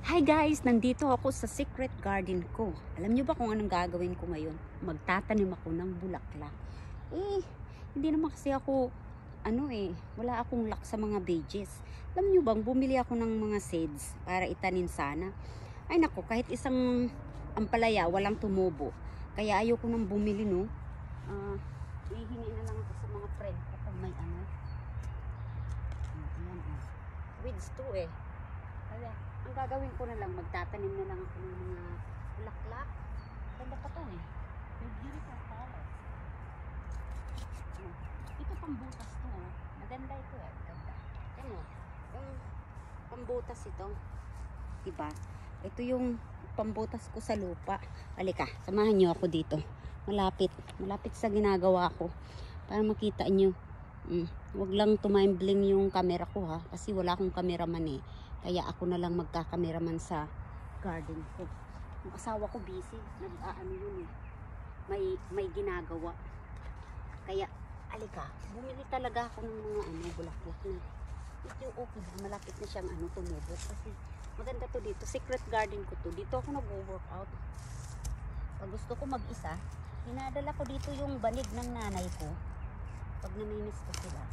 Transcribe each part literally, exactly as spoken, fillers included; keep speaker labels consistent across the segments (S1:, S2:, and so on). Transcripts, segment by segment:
S1: Hi guys! Nandito ako sa secret garden ko. Alam nyo ba kung anong gagawin ko ngayon? Magtatanim ako ng bulaklak. Eh, hindi naman kasi ako, ano eh, wala akong luck sa mga pages. Alam nyo bang, bumili ako ng mga seeds para itanim sana. Ay nako, kahit isang ampalaya, walang tumubo. Kaya ayoko nang bumili, no? Ah, uh, ihingi na lang ako sa mga friend ko kung may ano. Ayan, oh. Weeds to eh. Kaya, ang gagawin ko na lang, magtatanim na lang ako ng mga bulaklak. Ganda pa to eh. May beautiful colors. Oh, ito pambutas to oh. Maganda ito eh. Ganda. Ano, yung pambutas ito. Diba? Ito yung pambutas ko sa lupa. Halika, samahan nyo ako dito. Malapit. Malapit sa ginagawa ko. Para makita nyo. Mm, wag lang tumaimbling yung camera ko ha. Kasi wala akong cameraman eh. Kaya ako na lang magkakameraman sa garden ko. Yung asawa ko busy. Nag-aano yun eh. May, may ginagawa. Kaya, alika, bumili talaga ako ng mga ano, bulaklak na. Ito okay ba? Malapit na siyang ano, tumubo. Kasi maganda to dito. Secret garden ko to. Dito ako nag-workout. Pag gusto ko mag-isa, hinadala ko dito yung banig ng nanay ko. Pag namimiss ko sila.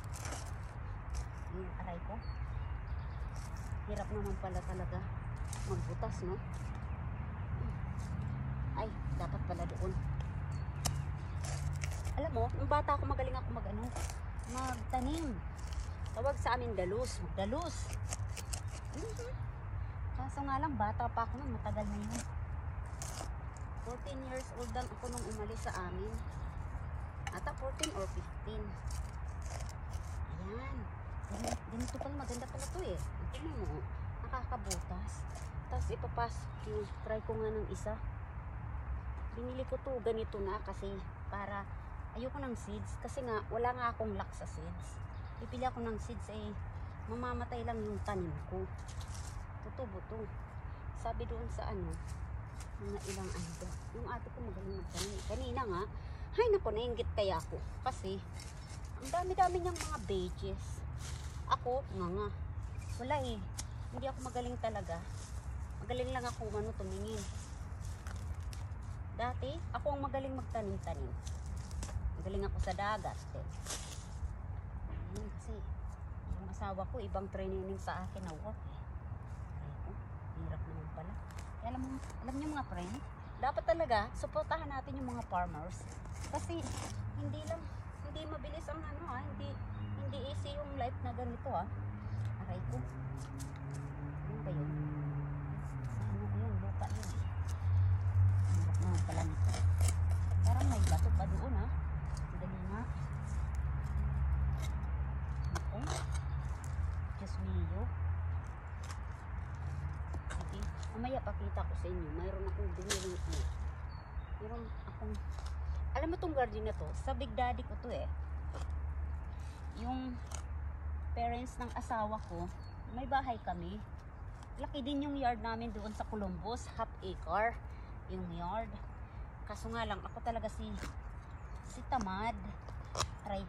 S1: Yung aray ko. Hirap naman pala talaga magbutas, no? Ay, dapat pala doon. Alam mo, nung bata ako magaling ako mag ano, magtanim. Tawag sa amin dalus, magdalus. Mm-hmm. Kaso nga lang, bata pa ako nun, matagal na yun. fourteen years old lang ako nung umalis sa amin. Ata fourteen or fifteen. Ayan. Ganito pala, maganda pala to eh. Tingnan mo, nakakabutas. Tapos ipapas, try ko nga ng isa. Binili ko to ganito na kasi para ayoko ng seeds. Kasi nga, wala nga akong luck sa seeds. Pipili ako ng seeds eh, mamamatay lang yung tanim ko. Tutubo to. Sabi doon sa ano, mga ilang ano to. Yung ate ko magaling magtanim. Kanina nga, ay naku, nainggit kaya ako. Kasi, ang dami-dami niyang mga pages. Ako, nga nga. Wala eh. Hindi ako magaling talaga. Magaling lang ako mano tumingin. Dati, ako ang magaling magtanim-tanim. Magaling ako sa dagat. Eh. Ayun, kasi, yung asawa ko, ibang training sa akin na work eh. Ayun, hirap naman pala. Kaya alam, alam niyo mga friend, dapat talaga, suportahan natin yung mga farmers. Kasi, hindi lang, hindi mabilis ang ano ha, hindi, hindi easy yung life na ganito ha. Aray ko. Ano ba yun? Ano ko yun? Lupa yun. Hirap naman pala nito. Parang may bato pa doon ha. Dali nga. Ako. Diyos mio. Sige. Mamaya pakita ko sa inyo. Mayroon akong binili ko. Mayroon akong, alam mo tong garden na to, sa Big Daddy ko to eh. Yung parents ng asawa ko, may bahay kami. Laki din yung yard namin doon sa Columbus, half acre yung yard. Kaso nga lang, ako talaga si si tamad. Aray.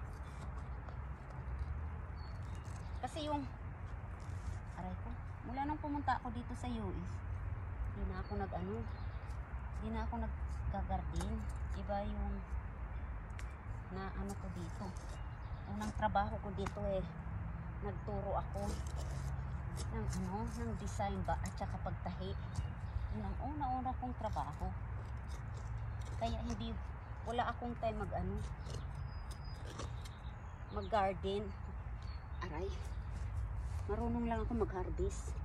S1: Kasi yung aray ko, mula nung pumunta ako dito sa U S, hindi na ako nag ano, hindi na ako nag-garden. Iba yung na ano ko dito. Unang trabaho ko dito eh, nagturo ako ng ano, ng design ba at saka pagtahi. Yun ang una-una kong trabaho. Kaya hindi, wala akong time mag ano, mag garden. Aray, marunong lang ako mag harvest.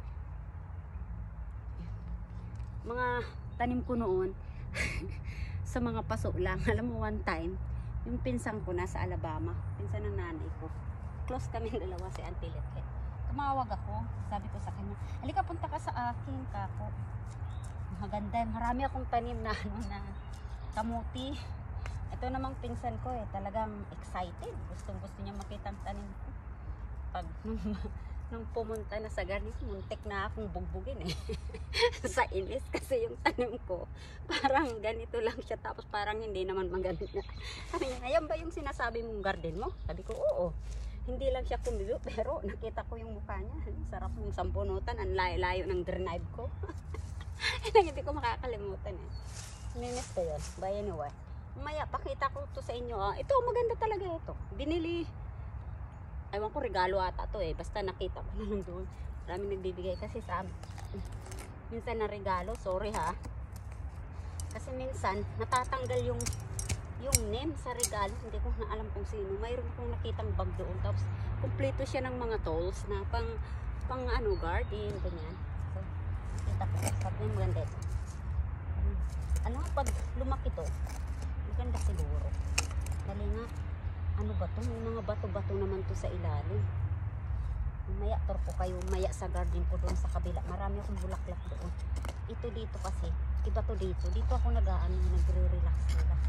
S1: Mga tanim ko noon sa mga paso lang. Alam mo, one time yung pinsan ko nasa Alabama, pinsan ng nanay ko, close kami dalawa, si Auntie Letlet. Tumawag ako, sabi ko sa kanya, halika punta ka sa akin, kako. Maganda, marami akong tanim na ano na kamuti. Ito namang pinsan ko eh, talagang excited, gustong gusto niya makita ang tanim ko. Pag nung, nung pumunta na sa garden, muntik na akong bugbugin eh. Sa inis kasi yung tanim ko parang ganito lang siya, tapos parang hindi naman maganda. Sabi niya, ayan ba yung sinasabi mong garden mo? Sabi ko, oo. Hindi lang siya kumibo, pero nakita ko yung mukha niya. Sarap yung sampunutan, ang layo-layo ng drive ko. Hindi ko makakalimutan eh. Nimiss ko yun. By anyway. Maya, pakita ko to sa inyo. Ah. Ito, maganda talaga ito. Binili. Ewan ko, regalo ata to eh. Basta nakita ko na lang doon. Maraming nagbibigay kasi sa amin. Minsan na regalo. Sorry ha. Kasi minsan, natatanggal yung yung name sa regalo. Hindi ko na alam kung sino. Mayroon akong nakitang bag doon. Tapos, kumpleto siya ng mga tools na pang, pang ano, garden. Ganyan. So, nakita ko. Sabi yung maganda ito. Alam mo, pag lumaki to, maganda siguro. Dali nga, ano ba to? May mga bato-bato naman to sa ilalim. Maya, tor ko kayo, maya sa garden ko doon sa kabila. Marami akong bulaklak doon. Ito dito kasi, iba to dito. Dito ako nag-aano, nagre-relax, relax.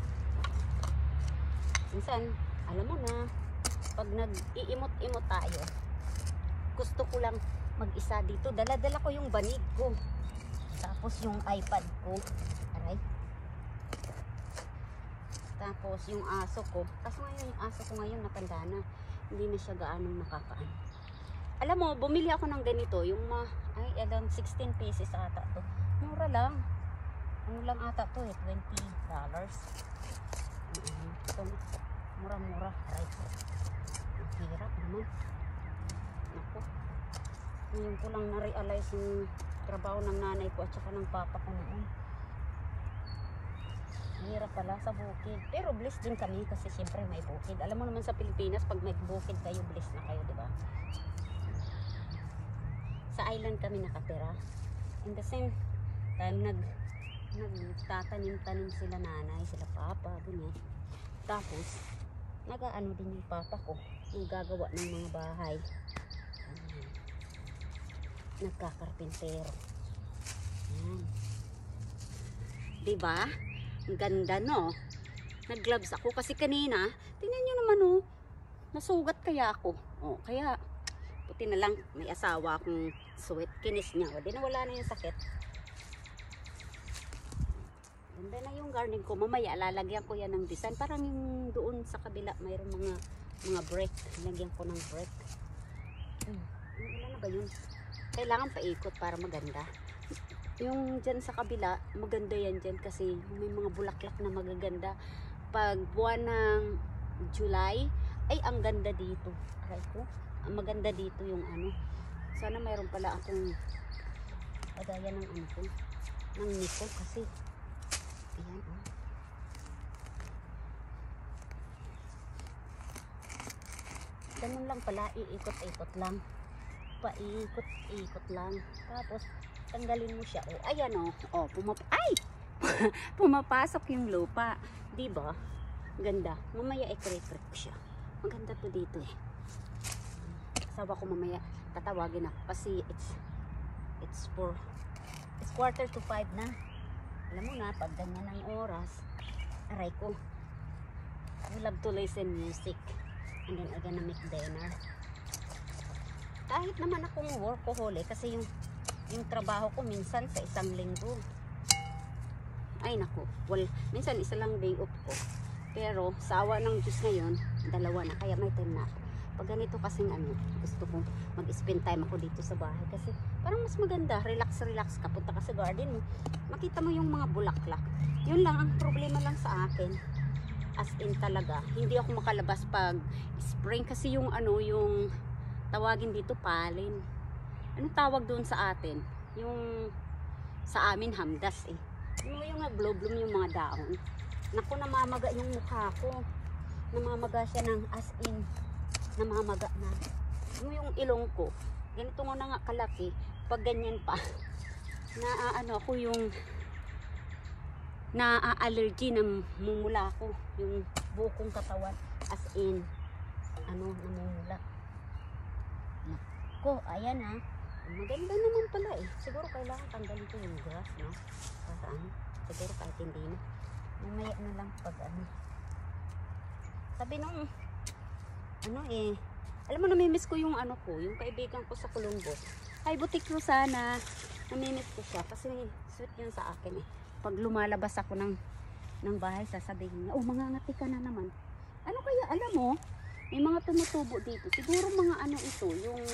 S1: Minsan, alam mo na, pag nag-iimot-imot tayo, gusto ko lang mag-isa dito. Dala-dala ko yung banig ko. Tapos yung iPad ko. Aray. Tapos yung aso ko. Kaso ngayon yung aso ko ngayon natanda na. Hindi na siya gaanong nakakaan. Alam mo, bumili ako ng ganito. Yung ma, ay, alam, sixteen pieces ata to. Mura lang. Ano lang ata to eh, twenty dollars. Ito, mura-mura. Aray. Ang hirap naman. Naku. Ngayon ko lang na-realize yung trabaho ng nanay ko at saka ng papa ko noon. Hirap pala sa bukid. Pero blessed din kami kasi siyempre may bukid. Alam mo naman sa Pilipinas, pag may bukid kayo, blessed na kayo, di ba? Sa island kami nakatira. In the same time, nag nagtatanim-tanim sila nanay, sila papa, ganyan. Tapos, nag-aano din yung papa ko, yung gagawa ng mga bahay. Nagkakarpintero. Ayan. Diba? Ang ganda, no? Nag-gloves ako kasi kanina, tingnan nyo naman, oh, nasugat kaya ako. Oh, kaya, puti na lang, may asawa akong sweat. Kinis niya. O, di nawala na yung sakit. Ganda na yung garden ko. Mamaya, lalagyan ko yan ng design. Parang yung doon sa kabila, mayroong mga mga brick. Lagyan ko ng brick. Hmm. Ano na ba yun? Kailangan paikot para maganda. Yung dyan sa kabila, maganda yan dyan kasi may mga bulaklak na magaganda. Pag buwan ng July, ay ang ganda dito. Aray ko, ang maganda dito yung ano. Sana mayroon pala akong kagaya ng ano ko, ng niko kasi. Ayan, oh. Ganun lang pala, iikot-ikot lang. Paikot-ikot lang. Tapos, tanggalin mo siya. O, oh, ayan o. Oh. Oh, pumap ay! Pumapasok yung lupa. Diba? Ganda. Mamaya i-create ko siya. Maganda to dito eh. Asawa ko mamaya tatawagin ako kasi it's it's for it's quarter to five na. Alam mo na, pag ganyan ang oras, aray ko. I love to listen music. And then I'm gonna make dinner. Kahit naman akong workaholic kasi yung yung trabaho ko minsan sa isang linggo. Ay naku, well, minsan isa lang day off ko. Pero sa awa ng Diyos ngayon, dalawa na, kaya may time na ako. Pag ganito kasing ano, gusto ko mag-spend time ako dito sa bahay kasi parang mas maganda, relax relax ka, punta ka sa garden mo, makita mo yung mga bulaklak. Yun lang ang problema lang sa akin. As in talaga, hindi ako makalabas pag spring kasi yung ano, yung tawagin dito palin. Anong tawag doon sa atin? Yung sa amin hamdas eh. Yung yung nag-bloom yung mga daon. Naku, namamaga yung mukha ko. Namamaga siya ng as in namamaga na. Yung yung ilong ko. Ganito nga na nga kalaki. Pag ganyan pa. Na ano ako yung na-allergy na mumula ko. Yung bukong katawan as in ano namumula. Ko, ayan ha. Maganda naman pala eh. Siguro kailangan tanggalin ko yung grass, no? Para ano? Siguro kahit hindi na. Mamaya na lang pag ano. Sabi nung, ano eh, alam mo namimiss ko yung ano ko, yung kaibigan ko sa Colombo. Ay, butik ko sana. Namimiss ko siya kasi sweet yun sa akin eh. Pag lumalabas ako ng, ng bahay, sasabihin niya, oh, mangangati ka na naman. Ano kaya, alam mo, May mga tumutubo dito. Siguro mga ano ito, yung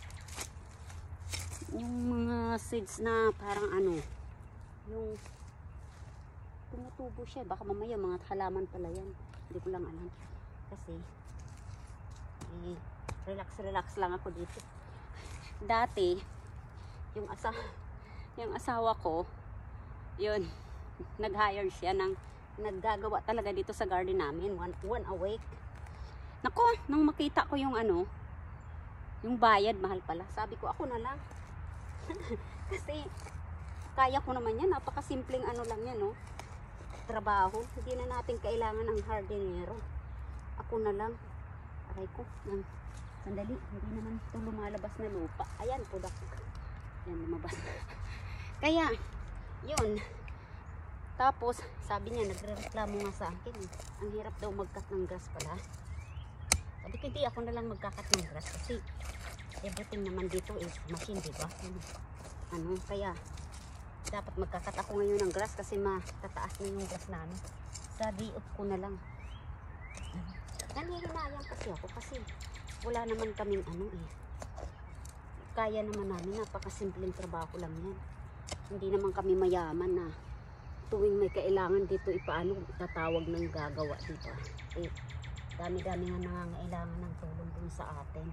S1: yung mga seeds na parang ano, yung tumutubo siya. Baka mamaya mga halaman pala yan. Hindi ko lang alam. Kasi, eh, relax relax lang ako dito. Dati, yung asa yung asawa ko, yun, nag-hire siya ng naggagawa talaga dito sa garden namin, one, one a week. Nako, nang makita ko yung ano, yung bayad, mahal pala. Sabi ko, ako na lang. Kasi, kaya ko naman yan. Napakasimpleng ano lang yan, no? Trabaho. Hindi na natin kailangan ng hardinero. Ako na lang. Aray ko, ng sandali. Hindi naman ito lumalabas na lupa. Ayan, pudak. Yan, lumabas. Kaya, yun. Tapos, sabi niya, nagre-reklamo nga sa akin. Eh. Ang hirap daw mag-cut ng grass pala. Sabi ko, hindi ako na lang mag-cut ng grass. Kasi, everything naman dito is machine, diba? Ano, kaya, dapat magkakat ako ngayon ng grass kasi matataas na yung grass namin. Sabi, up ko na lang. Nangihinayang kasi ako kasi wala naman kaming ano eh. Kaya naman namin, napakasimpleng trabaho lang yan. Hindi naman kami mayaman na tuwing may kailangan dito ipaano tatawag ng gagawa dito. Eh, dami-dami nga nangangailangan ng tulong dun sa atin.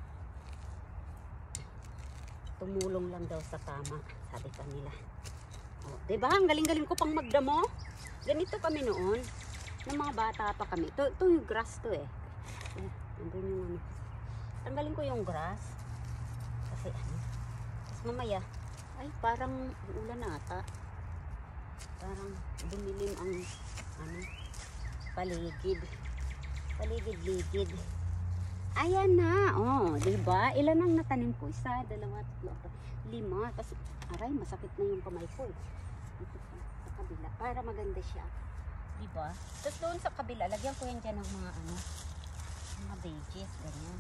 S1: Tumulong lang daw sa tama, sabi pa nila. O, diba? Ang galing-galing ko pang magdamo. Ganito kami noon. Nung mga bata pa kami. Ito, ito yung grass to eh. Eh, nandun yung ano. Tanggalin ko yung grass. Kasi ano. Tapos mamaya, ay parang ulan na ata. Parang dumilim ang ano, paligid. Paligid-ligid. Ayan na. Oh, diba? Ilan ang natanim ko? Isa, dalawa, tatlo, apat, lima. Tapos, aray, masakit na yung kamay ko. Dito sa kabila. Para maganda siya. Diba? Tapos doon sa kabila, lagyan ko yan dyan ng mga ano, mga veggies, ganyan.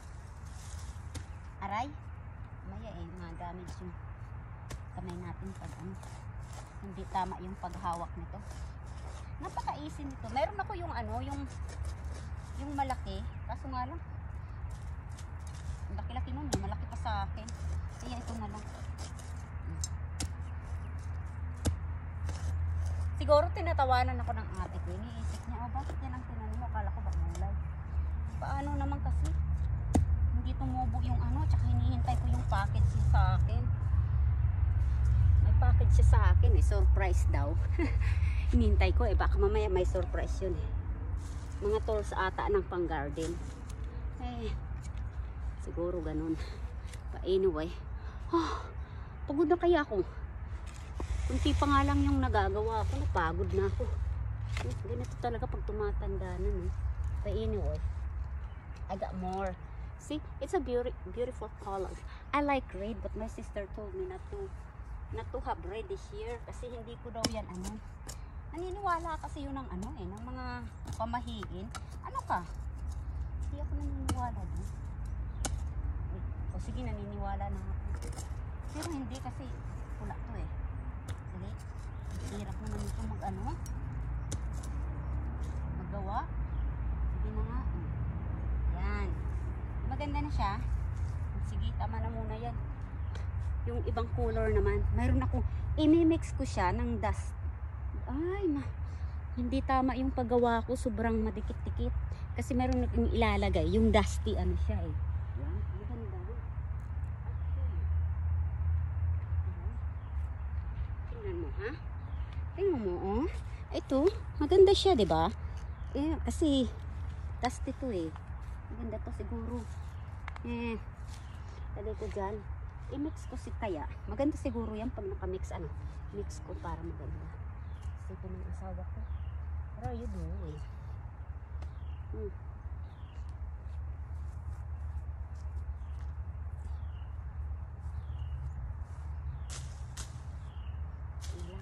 S1: Aray. Maya eh, ma-damage yung kamay natin pag ano. Hindi tama yung paghawak nito. Napaka-easy nito. Meron ako yung ano, yung yung malaki. Kaso nga lang, laki-laki nun eh. Malaki pa sa akin. Kaya ito na lang. Siguro tinatawanan ako ng ate ko. Iniisip niya, oh bakit yan ang tinanim mo? Akala ko baka mulay. Paano naman kasi? Hindi tumubo yung ano, tsaka hinihintay ko yung package siya sa akin. May package siya sa akin eh. Surprise daw. Hinihintay ko eh. Baka mamaya may surprise yun eh. Mga tools ata ng pang garden. Eh, siguro ganun. But anyway, oh, pagod na kaya ako. Kunti pa nga lang yung nagagawa ako, napagod na ako. Eh, ganito talaga pag tumatanda na. Eh. But anyway, I got more. See, it's a beauty, beautiful color. I like red, but my sister told me not to, not to have red this year. Kasi hindi ko daw yan ano. Naniniwala kasi yun ng ano eh, ng mga pamahiin. Ano ka? Hindi ako naniniwala doon. Eh, o sige, naniniwala na ako. Pero hindi kasi pula to eh. Sige, hirap naman ito mag ano. Maggawa. Sige na nga. Yan. Maganda na siya. Sige, tama na muna yan. Yung ibang color naman. Mayroon ako, imimix ko siya ng dust. Ay, ma, hindi tama yung paggawa ko, sobrang madikit-dikit. Kasi meron nang ilalagay, yung dusty ano siya eh. Yan, maganda. Okay. Tingnan mo, ha? Tingnan mo, oh. Ito, maganda siya, di ba? Eh, kasi dusty to eh. Maganda to siguro. Eh, lagay ko dyan. I-mix ko si kaya. Maganda siguro yan pag nakamix, ano, mix ko para maganda. Ito ng asawa ko. What are you doing? Hmm. Wala.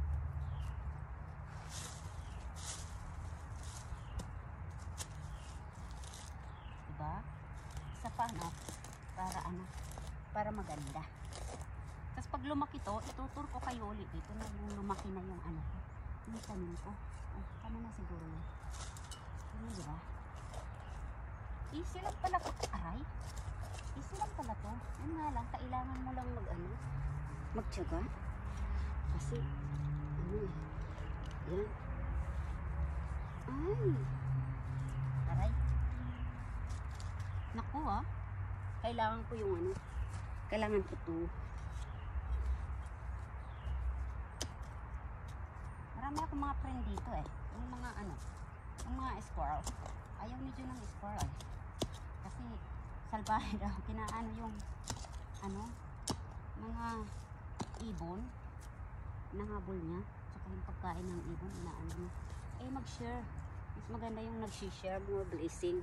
S1: Diba? Isa pa ano? Para ano? Para maganda. Tapos pag lumaki to, itutur ko kayo ulit dito na lumaki na yung ano ko. Yung tanim ko. Oh, tama na siguro yun. Ano diba? Easy lang pala to. Aray. Easy lang pala to. Yan nga lang, kailangan mo lang mag ano, magtiyaga. Kasi, ano eh. Yan. Ay. Aray. Naku ah. Kailangan ko yung ano. Kailangan ko to. Marami akong mga friend dito eh. Yung mga ano. Yung mga squirrel. Ayaw ni Jun ng squirrel. Kasi salbahe daw. Kinaano yung ano. Mga ibon. Nangahabol niya. Tsaka yung pagkain ng ibon. Inaano niya. Eh mag-share. Mas maganda yung nag-share. More blessing.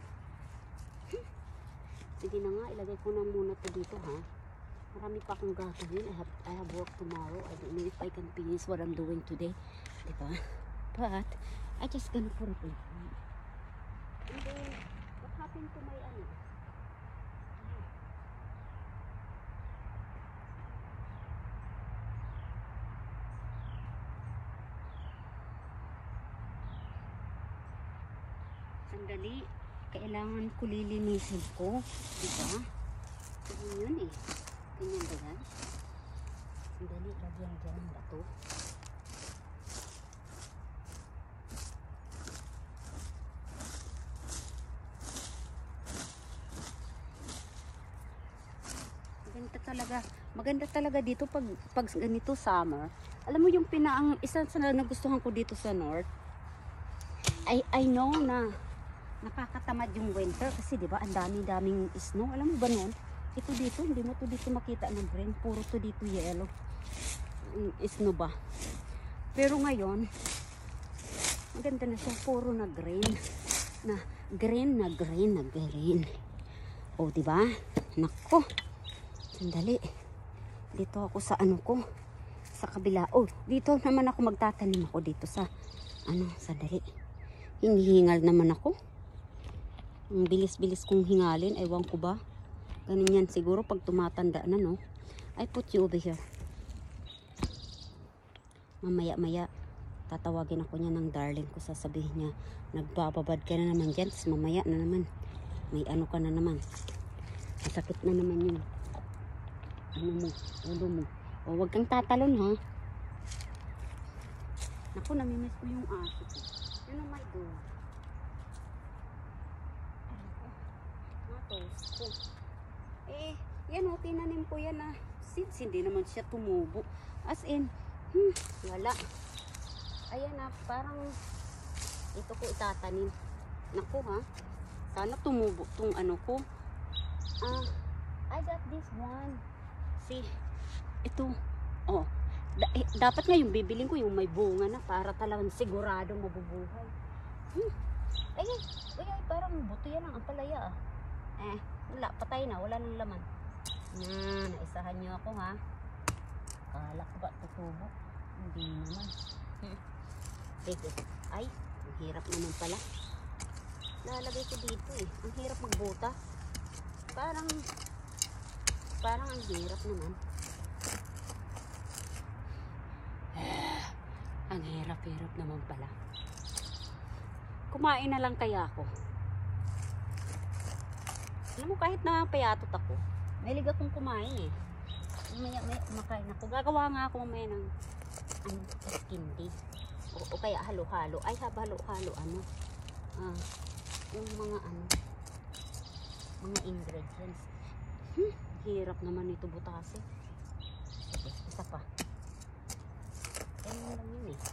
S1: Sige na nga. Ilagay ko na muna to dito ha. Marami pa akong gagawin. I have, I have work tomorrow. I don't know if I can finish what I'm doing today. Diba? But, I just gonna put it in. And then, what happened to my ano? Sandali. Kailangan ko lilinisin ko. Diba? Ganyan yun eh. Ganyan ba yan? Sandali. Lagyan dyan ang bato. Maganda talaga. Maganda talaga dito pag, pag ganito summer. Alam mo yung pinaang isa sa nagustuhan ko dito sa north. I, I know na nakakatamad yung winter kasi 'di ba ang dami-daming snow. Alam mo ba noon? Ito dito, hindi mo to dito makita ng green, puro to dito yellow. Snow ba? Pero ngayon, maganda na siya, puro na green. Na green na green na green. O 'di ba? Nako. Sandali. Dito ako sa ano ko, sa kabila. Oh, dito naman ako magtatanim ako dito sa ano, sandali. Hinihingal naman ako. Ang bilis-bilis kong hingalin. Ewan ko ba. Ganun yan siguro pag tumatanda na, no? I put you over here. Mamaya-maya, tatawagin ako niya ng darling ko. Sasabihin niya, nagbababad ka na naman dyan. Tapos mamaya na naman. May ano ka na naman. Masakit na naman yun. Ano mo? Ulo mo. O, wag kang tatalon, ha? Naku, namimiss ko yung aso ko. Ano my God? Ko. Eh, yan o, tinanim ko yan ah. Since hindi naman siya tumubo. As in, hmm, wala. Ayan ah, parang ito ko itatanim. Naku ha, sana tumubo tong ano ko. Ah, I got this one. See, ito. Oh, da eh, dapat nga yung bibiling ko yung may bunga na para talagang sigurado mabubuhay. Hmm. Ay, ay, ay, parang buto yan ang ampalaya ah. Eh, wala, patay na, wala nang laman. Yan, naisahan nyo ako ha. Kala ko ba tutubo? Hindi naman. Hmm. Ay, ang hirap naman pala. Lalagay ko dito eh. Ang hirap magbuta. Parang, parang ang hirap naman. Ang hirap-hirap naman pala. Kumain na lang kaya ako. Alam mo, kahit na payatot ako, mahilig akong kumain eh. Maya, maya, kumakain ako. Gagawa nga ako mamaya ng ano, candy. O, o kaya halo-halo. Ay, halo-halo, ano. Ah, yung mga ano, mga ingredients. Hmm, hirap naman ito butasin. Sige, isa pa. Ganyan lang yun eh.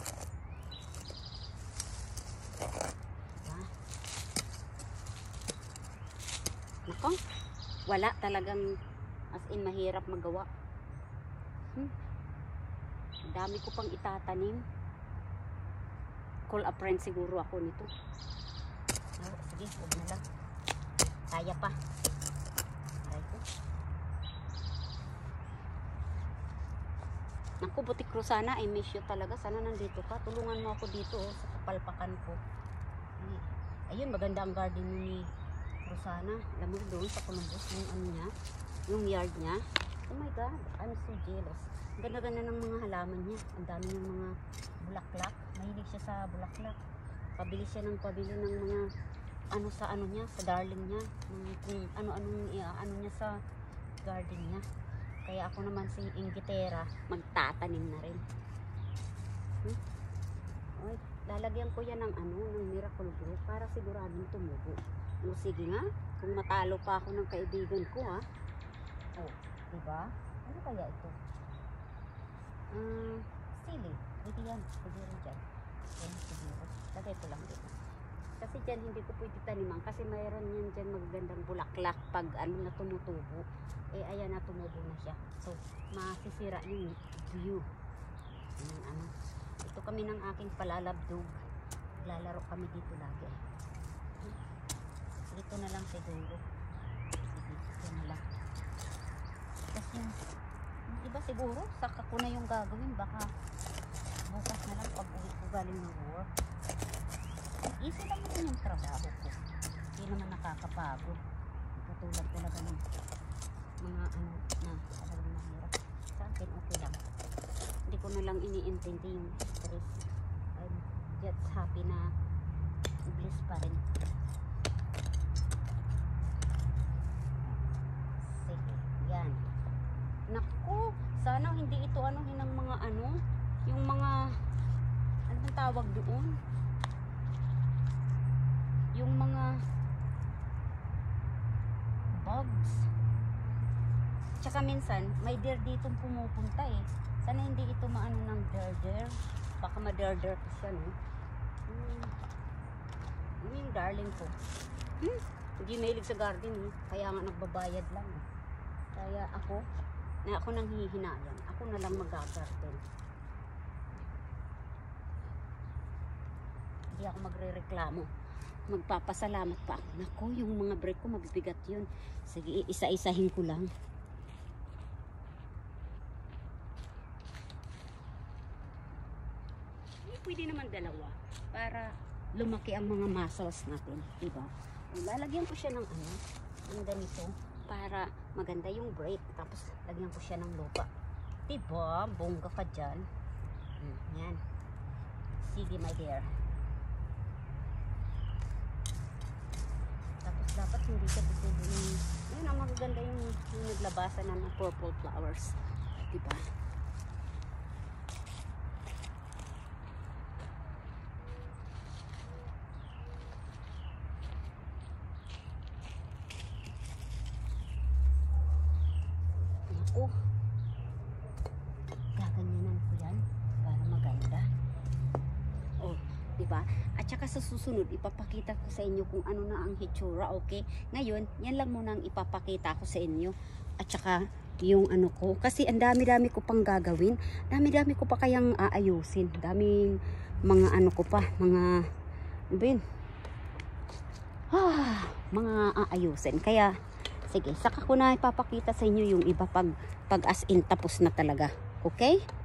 S1: Nako, wala talagang as in mahirap magawa. Hmm. Dami ko pang itatanim. Call a friend siguro ako nito. Oh, sige, huwag na lang. Kaya pa. Aray ko. Naku, butik Rosana, I miss you talaga. Sana nandito ka. Tulungan mo ako dito oh, sa kapalpakan ko. Ayun, maganda ang garden ni Rosana. Alam mo doon sa Columbus, yung ano niya, yung yard niya. Oh my God, I'm so jealous. Ganda-ganda ng mga halaman niya. Ang dami ng mga bulaklak. Mahilig siya sa bulaklak. Pabili siya ng pabili ng mga ano sa ano niya, sa darling niya, kung ano-anong ano niya sa garden niya. Kaya ako naman si Ingitera, magtatanim na rin. Hmm? Oy, lalagyan ko yan ng ano, ng miracle grow para siguradong tumubo. O sige nga, kung matalo pa ako ng kaibigan ko ha. Oh, diba? Ano kaya ito? Uh, sili. Pwede yan. Siguro dyan. Yan, siguro. Lagay ko lang dito. Kasi dyan hindi ko pwede taniman kasi mayroon yan dyan magagandang bulaklak pag ano na tumutubo. Eh ayan na, tumubo na siya. So, masisira yung view. Ayan, ano. Ito kami ng aking palalabdog. Lalaro kami dito lagi. Dito na lang siguro. Sige, dito na lang. Kasi yung, yung iba siguro, saka ko na yung gagawin. Baka bukas na lang pag uwi ko galing ng work. Easy lang naman yung trabaho ko. Hindi naman nakakapagod. Katulad talaga ng mga ano na talagang mahirap. Sa akin okay lang. Hindi ko na lang iniintindi yung stress. I'm just happy na bliss pa rin. Sige, yan. Naku, sana hindi ito ano ng mga ano, yung mga ano bang tawag doon? Yung mga bugs. Tsaka minsan, may deer ditong pumupunta eh. Sana hindi ito maano ng deer-deer. Baka ma-deer-deer ko siya, no? Hmm. Yun yung darling ko. Hmm. Hindi mahilig sa garden eh. Kaya nga nagbabayad lang eh. Kaya ako, na ako nang hihinayan. Ako na lang mag-garden. Hindi ako magre-reklamo. Magpapasalamat pa ako. Naku, yung mga break ko mabibigat yun. Sige, isa-isahin ko lang. Pwede naman dalawa para lumaki ang mga muscles natin, diba? Lalagyan ko siya ng ano, ng ganito para maganda yung break. Tapos lagyan ko siya ng lupa. Diba? Bongga ka dyan. Hmm, yan. Sige, my dear. Dapat hindi siya tutubo yung yun ang magaganda yung, yung naglabasan na ng purple flowers, diba? Naku, gaganyanan ko yan para maganda. Oh, diba? At saka sa susunod, ipapakita ko sa inyo kung ano na ang hitsura, okay? Ngayon, yan lang muna ang ipapakita ko sa inyo. At saka, yung ano ko. Kasi ang dami-dami ko pang gagawin. Dami-dami ko pa kayang aayusin. Daming mga ano ko pa. Mga, ano ba yun? Ah, mga aayusin. Kaya, sige, saka ko na ipapakita sa inyo yung iba pag, pag as in tapos na talaga. Okay?